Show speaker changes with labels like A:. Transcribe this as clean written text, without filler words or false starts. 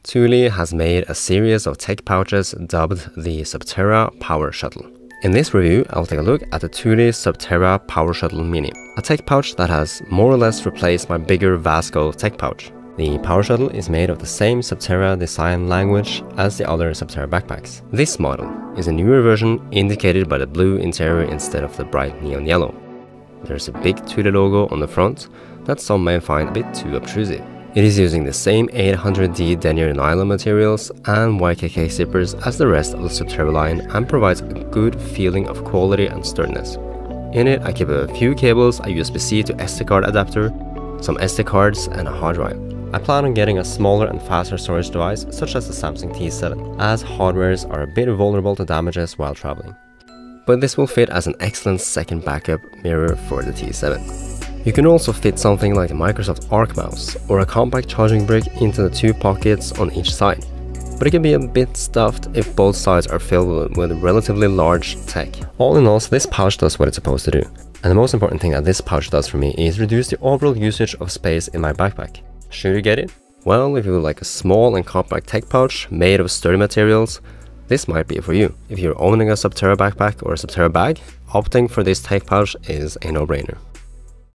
A: Thule has made a series of tech pouches dubbed the Subterra Power Shuttle. In this review, I'll take a look at the Thule Subterra Power Shuttle Mini, a tech pouch that has more or less replaced my bigger Vasco tech pouch. The Power Shuttle is made of the same Subterra design language as the other Subterra backpacks. This model is a newer version indicated by the blue interior instead of the bright neon yellow. There's a big Thule logo on the front that some may find a bit too obtrusive. It is using the same 800D denier nylon materials and YKK zippers as the rest of the Subterra line and provides a good feeling of quality and sturdiness. In it I keep a few cables, a USB-C to SD card adapter, some SD cards and a hard drive. I plan on getting a smaller and faster storage device such as the Samsung T7, as hardwares are a bit vulnerable to damages while traveling. But this will fit as an excellent second backup mirror for the T7. You can also fit something like the Microsoft Arc mouse or a compact charging brick into the two pockets on each side. But it can be a bit stuffed if both sides are filled with relatively large tech. All in all, so this pouch does what it's supposed to do. And the most important thing that this pouch does for me is reduce the overall usage of space in my backpack. Should you get it? Well, if you would like a small and compact tech pouch made of sturdy materials, this might be for you. If you're owning a Subterra backpack or a Subterra bag, opting for this tech pouch is a no-brainer.